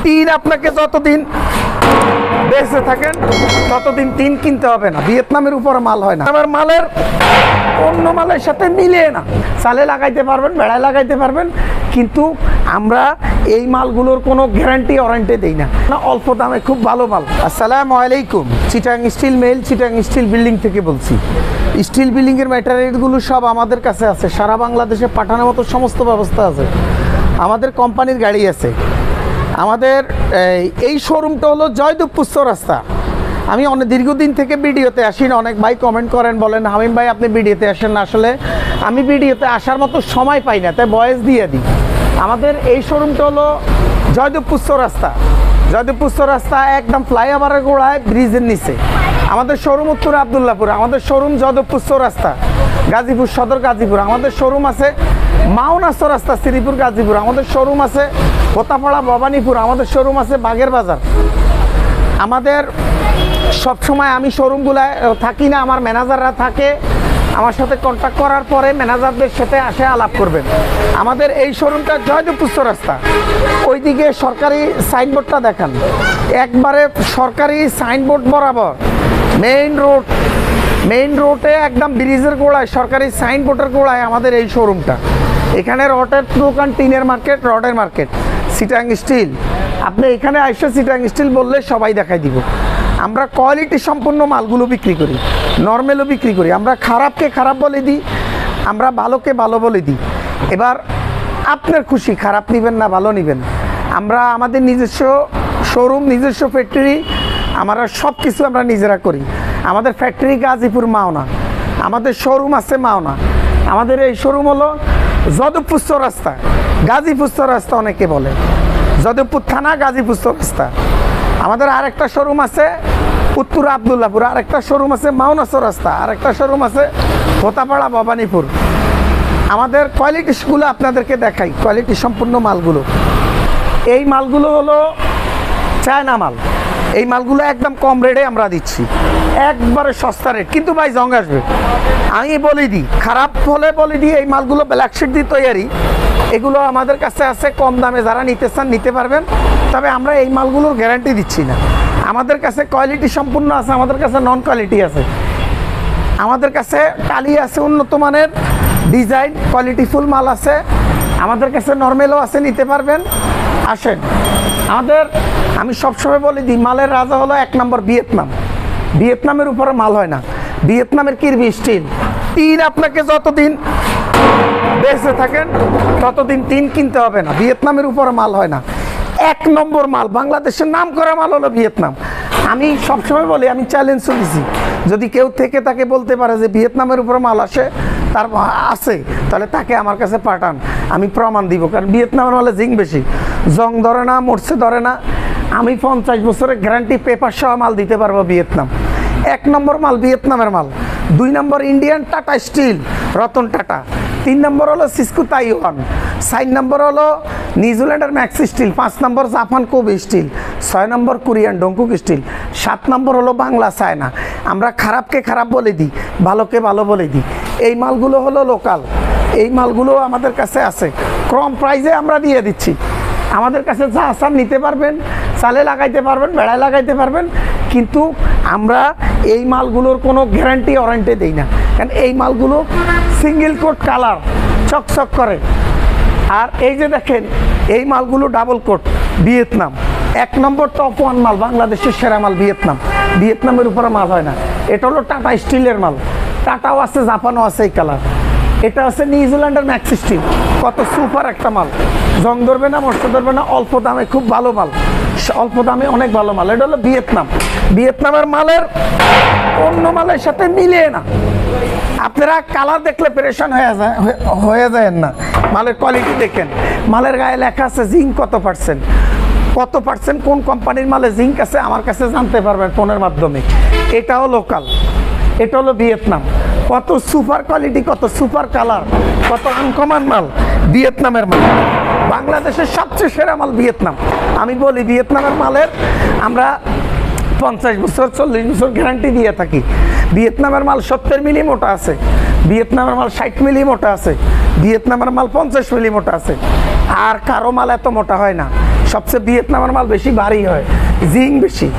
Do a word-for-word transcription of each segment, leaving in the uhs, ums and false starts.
Tin আপনাকে যতদিন বেঁচে থাকেন ততদিন টিন কিনতে হবে না। ভিয়েতনামের উপরে মাল হয় না, আমার মালের অন্য মালের সাথে মিলে না। চালে লাগাইতে পারবেন, বেড়ায় লাগাইতে পারবেন, কিন্তু আমরা এই মালগুলোর কোনো গ্যারান্টি ওয়ারেন্টি দেই না, অল্প দামে খুব ভালো মাল। আসসালামু আলাইকুম, Chittagong steel mill, Chittagong steel building থেকে বলছি। স্টিল বিল্ডিংয়ের ম্যাটেরিয়ালগুলো সব আমাদের কাছে আছে, সারা বাংলাদেশে পাঠানোর মতো সমস্ত ব্যবস্থা আছে। আমাদের কোম্পানির গাড়ি আছে। আমাদের এই শোরুমটা হলো জয়দেবপুর চৌরাস্তা। আমি অনেক দীর্ঘদিন থেকে ভিডিওতে আসি না, অনেক ভাই কমেন্ট করেন, বলেন হামিম ভাই আপনি ভিডিওতে আসেন না। আসলে আমি ভিডিওতে আসার মতো সময় পাই না, তাই ভয়েস দিয়ে দিই। আমাদের এই শোরুমটা হলো জয়দেবপুর চৌরাস্তা। জয়দেবপুর চৌরাস্তা একদম ফ্লাইওভারের গোড়ায়, ব্রিজের নিচে আমাদের শোরুম। উত্তর আবদুল্লাপুর আমাদের শোরুম, জয়দেবপুর চৌরাস্তা গাজীপুর সদর গাজীপুর। আমাদের শোরুম আছে মাওনা চৌরাস্তা শ্রীপুর গাজীপুর। আমাদের শোরুম আছে কোতাপাড়া ভবানীপুর। আমাদের শোরুম আছে বাগের বাজার। আমাদের সবসময় আমি শোরুমগুলায় থাকি না, আমার ম্যানেজাররা থাকে। আমার সাথে কন্ট্যাক্ট করার পরে ম্যানেজারদের সাথে আসে আলাপ করবেন। আমাদের এই শোরুমটা জয়দেবপুর চৌরাস্তা, ওইদিকে সরকারি সাইনবোর্ডটা দেখান, একবারে সরকারি সাইনবোর্ড বরাবর মেইন রোড, মেইন রোডে একদম ব্রিজের গোড়ায়, সরকারি সাইনবোর্ডের গোড়ায় আমাদের এই শোরুমটা। এখানে রডের দোকান, টিনের মার্কেট, রডের মার্কেট, চিটাং স্টিল। আপনি এখানে আইসা চিটাং স্টিল বললে সবাই দেখাই দিব। আমরা কোয়ালিটি সম্পন্ন মালগুলো বিক্রি করি, নর্মালও বিক্রি করি। আমরা খারাপকে খারাপ বলে দিই, আমরা ভালোকে ভালো বলে দিই। এবার আপনার খুশি, খারাপ নেবেন না ভালো নেবেন। আমরা আমাদের নিজস্ব শোরুম, নিজস্ব ফ্যাক্টরি, আমরা সব কিছু আমরা নিজেরা করি। আমাদের ফ্যাক্টরি গাজীপুর মাওনা, আমাদের শোরুম আছে মাওনা। আমাদের এই শোরুম হলো জয়দেবপুর চৌরাস্তা, গাজীপুর চৌরাস্তা অনেকে বলে, জয়দেবপুর থানা, গাজীপুর চৌরাস্তা। আমাদের আরেকটা শোরুম আছে উত্তর আবদুল্লাপুর, আরেকটা শোরুম আছে মাওনা চৌরাস্তা, আরেকটা শোরুম আছে কোতাপাড়া ভবানীপুর। আমাদের কোয়ালিটিগুলো আপনাদেরকে দেখাই, কোয়ালিটি সম্পূর্ণ মালগুলো। এই মালগুলো হলো চায়না মাল। এই মালগুলো একদম কম রেটে আমরা দিচ্ছি, একবারে সস্তা রেট, কিন্তু ভাই জং আসবে। আমি বলে দিই, খারাপ হলে বলে দিই, এই মালগুলো ব্ল্যাকশিট দিয়ে তৈরি। এগুলো আমাদের কাছে আছে কম দামে, যারা নিতে চান নিতে পারবেন। তবে আমরা এই মালগুলোর গ্যারান্টি দিচ্ছি না। আমাদের কাছে কোয়ালিটি সম্পূর্ণ আছে, আমাদের কাছে নন কোয়ালিটি আছে। আমাদের কাছে টালি আছে উন্নত মানের, ডিজাইন কোয়ালিটিফুল মাল আছে। আমাদের কাছে নর্মালও আছে, নিতে পারবেন, আসেন। আমাদের আমি সবসময় বলে দিই, মালের রাজা হলো এক নম্বর ভিয়েতনাম। ভিয়েতনামের উপরে মাল হয় না। ভিয়েতনামের কিরবি স্টিল। টিন আপনাকে যতদিন বেঁচে থাকেন ততদিন টিন কিনতে হবে না। ভিয়েতনামের উপরে মাল হয় না। এক নম্বর মাল, বাংলাদেশের নাম করা মাল হলো ভিয়েতনাম। আমি সবসময় বলি, আমি চ্যালেঞ্জ চলেছি, যদি কেউ থেকে তাকে বলতে পারে যে ভিয়েতনামের উপরে মাল আসে, তার আছে, তাহলে তাকে আমার কাছে পাঠান, আমি প্রমাণ দিব। কারণ ভিয়েতনামের মালে জিং বেশি, জং ধরে না, মরছে ধরে না। আমি পঞ্চাশ বছরের গ্যারান্টি পেপার সহ মাল দিতে পারবো ভিয়েতনাম। এক নম্বর মাল ভিয়েতনামের মাল। দুই নম্বর ইন্ডিয়ান টাটা স্টিল, রতন টাটা। তিন নম্বর হলো সিসকো তাইওয়ান। চার নম্বর হলো নিউজিল্যান্ডের ম্যাক্স স্টিল। পাঁচ নম্বর জাপান কোবে স্টিল। ছয় নম্বর কোরিয়ান ডংকুক স্টিল। সাত নম্বর হলো বাংলা চায়না। আমরা খারাপকে খারাপ বলে দিই, ভালোকে ভালো বলে দিই। এই মালগুলো হলো লোকাল, এই মালগুলো আমাদের কাছে আছে, কম প্রাইসে আমরা দিয়ে দিচ্ছি। আমাদের কাছে যা আসার নিতে পারবেন, চালে লাগাইতে পারবেন, বেড়ায় লাগাইতে পারবেন, কিন্তু আমরা এই মালগুলোর কোনো গ্যারান্টি ওয়ারেন্টি দিই না। কারণ এই মালগুলো সিঙ্গেল কোট কালার, চকচক করে। আর এই যে দেখেন, এই মালগুলো ডাবল কোট, ভিয়েতনাম। এক নম্বর টপ ওয়ান মাল, বাংলাদেশের সেরা মাল ভিয়েতনাম। ভিয়েতনামের উপরে মাল হয় না। এটা হলো টাটা স্টিলের মাল, টাটাও আছে, জাপানও আছে এই কালার। এটা আছে নিউজিল্যান্ডের ম্যাক্স স্টিল। কত সুপার একটা মাল, জং ধরবে না, মস্ত ধরবে না, অল্প দামে খুব ভালো মাল, অল্প দামে অনেক ভালো মাল। এটা হলো ভিয়েতনাম। ভিয়েতনামের মালের অন্য মালের সাথে মিলে না। আপনারা কালার দেখলে পেরেশান হয়ে যায় হয়ে যায় না। মালের কোয়ালিটি দেখেন, মালের গায়ে লেখা আছে জিঙ্ক কত পার্সেন্ট, কত পার্সেন্ট কোন কোম্পানির মালে জিঙ্ক আছে আমার কাছে জানতে পারবেন ফোনের মাধ্যমে। এটাও লোকাল, এটা হলো ভিয়েতনাম। কত সুপার কোয়ালিটি, কত সুপার কালার, কত আনকমন মাল, ভিয়েতনামের মাল। বাংলাদেশের সবচেয়ে সেরা মাল ভিয়েতনাম। আমি বলি, ভিয়েতনামের মালের আমরা পঞ্চাশ বছর চল্লিশ বছর গ্যারান্টি দিয়ে থাকি। ভিয়েতনামের মাল সত্তর মিলি মোটা আছে, ভিয়েতনামের মাল ষাট মিলি মোটা আছে, ভিয়েতনামের মাল পঞ্চাশ মিলি মোটা আছে। আর কারো মাল এত মোটা হয় না। সবচেয়ে ভিয়েতনামের মাল বেশি ভারী হয়, জিং বেশি।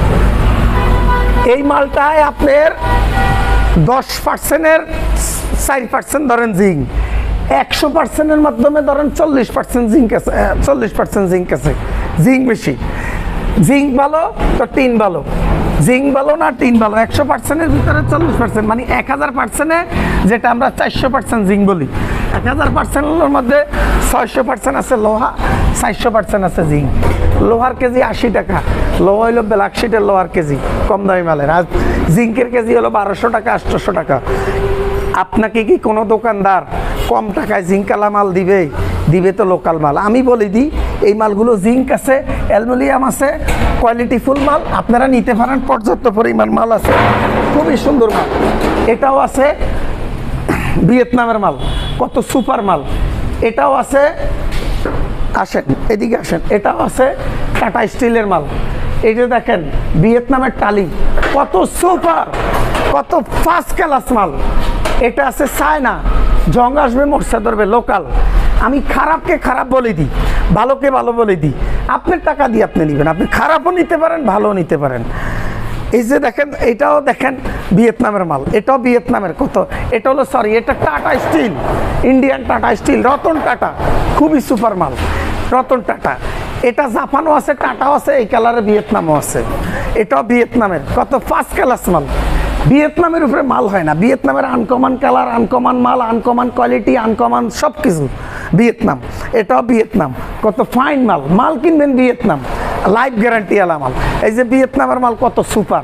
এই মালটায় আপনার দশ পার্সেন্টের চার পার্সেন্ট ধরেন জিং, একশো পার্সেন্টের মাধ্যমে ধরেন চল্লিশ পার্সেন্ট জিঙ্ক আছে, চল্লিশ পার্সেন্ট জিঙ্ক আছে, জিঙ্ক বেশি। জিঙ্ক ভালো তো টিন ভালো, জিঙ্ক ভালো না টিন ভালো, একশো পার্সেন্টের ভিতরে চল্লিশ পার্সেন্ট মানে এক হাজার পার্সেন্টে যেটা আমরা চারশো পার্সেন্ট জিঙ্ক বলি, এক হাজার পার্সেন্টের মধ্যে ছয়শো পার্সেন্ট আছে লোহা, চারশো পার্সেন্ট আছে জিঙ্ক। লোহার কেজি আশি টাকা, লোহা হইলো ব্ল্যাক শিটের লোহার কেজি কম দামি মালের, আর জিঙ্কের কেজি হলো বারোশো টাকা আটশোশো টাকা। আপনাকে কি কোনো দোকানদার কম টাকায় জিঙ্কালা মাল দিবে? দিবে তো লোকাল মাল। আমি বলে দিই এই মালগুলো জিঙ্ক আছে, অ্যালুমিনিয়াম আছে, কোয়ালিটিফুল মাল, আপনারা নিতে পারেন, পর্যাপ্ত পরিমাণ মাল আছে, খুবই সুন্দর মাল। এটাও আছে ভিয়েতনামের মাল, কত সুপার মাল। এটাও আছে, আসেন এদিকে আসেন, এটাও আছে টাটা স্টিলের মাল। এই যে দেখেন ভিয়েতনামের টালি, কত সুপার, কত ফার্স্ট ক্লাস মাল। এটা আছে চায়না, জং আসবে মোর্চা ধরবে, লোকাল। আমি খারাপকে খারাপ বলে দিই, ভালোকে ভালো বলে দিই। আপনার টাকা দিয়ে আপনি নেবেন, আপনি খারাপও নিতে পারেন, ভালোও নিতে পারেন। এই যে দেখেন এটাও দেখেন ভিয়েতনামের মাল, এটাও ভিয়েতনামের। কত, এটা হলো সরি এটা Tata steel, Indian Tata steel, Ratan Tata, খুবই সুপার মাল, রতন টাটা। এটা জাপানও আছে, টাটাও আছে, এই কালারে ভিয়েতনামও আছে। এটাও ভিয়েতনামের, কত ফার্স্ট ক্লাস মাল। ভিয়েতনামের উপরে মাল হয় না, ভিয়েতনামের আনকমন কালার, আনকমন মাল, আনকমন কোয়ালিটি, আনকমন সব কিছু ভিয়েতনাম। এটাও ভিয়েতনাম, কত ফাইন মাল। মাল কিনবেন ভিয়েতনাম, লাইফ গ্যারান্টি আলা মাল। এই যে ভিয়েতনামের মাল কত সুপার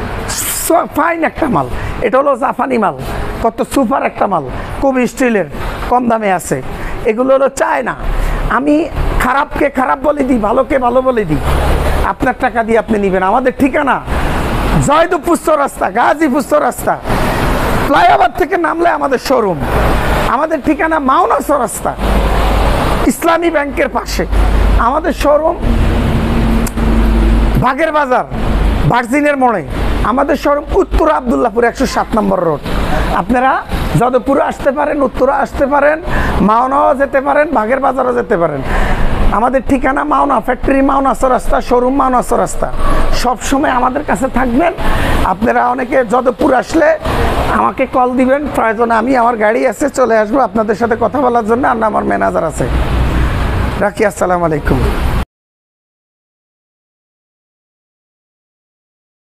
ফাইন একটা মাল। এটা হলো জাপানি মাল, কত সুপার একটা মাল, খুবই স্টিলের, কম দামে আছে। এগুলো হলো চায়না। আমি খারাপকে খারাপ বলে দিই, ভালোকে ভালো বলে দিই। আপনার টাকা দিয়ে আপনি নেবেন। আমাদের ঠিকানা জয়দেবপুর রাস্তা, গাজীপুর রাস্তা, ফ্লাইওভার থেকে নামলে আমাদের শোরুম। আমাদের ঠিকানা মাওনা রাস্তা, ইসলামী ব্যাংকের পাশে আমাদের শোরুম। বাগের বাজার, ভার্জিনের মোড়ে আমাদের শোরুম। উত্তর আবদুল্লাহপুর একশো সাত নম্বর রোড। আপনারা যাদবপুরে আসতে পারেন, উত্তরা আসতে পারেন, মাওনাও যেতে পারেন, বাগের বাজারও যেতে পারেন। আমাদের ঠিকানা মাওনা ফ্যাক্টরি, মাওনা রাস্তা, শোরুম মাওনা রাস্তা। সবসময় আমাদের কাছে থাকবেন। আপনারা অনেকে যাদবপুর আসলে আমাকে কল দিবেন, প্রয়োজনে আমি, আমার গাড়ি আছে, চলে আসবো আপনাদের সাথে কথা বলার জন্য। আর আমার ম্যানেজার আছে। রাখি, আসসালামু আলাইকুম।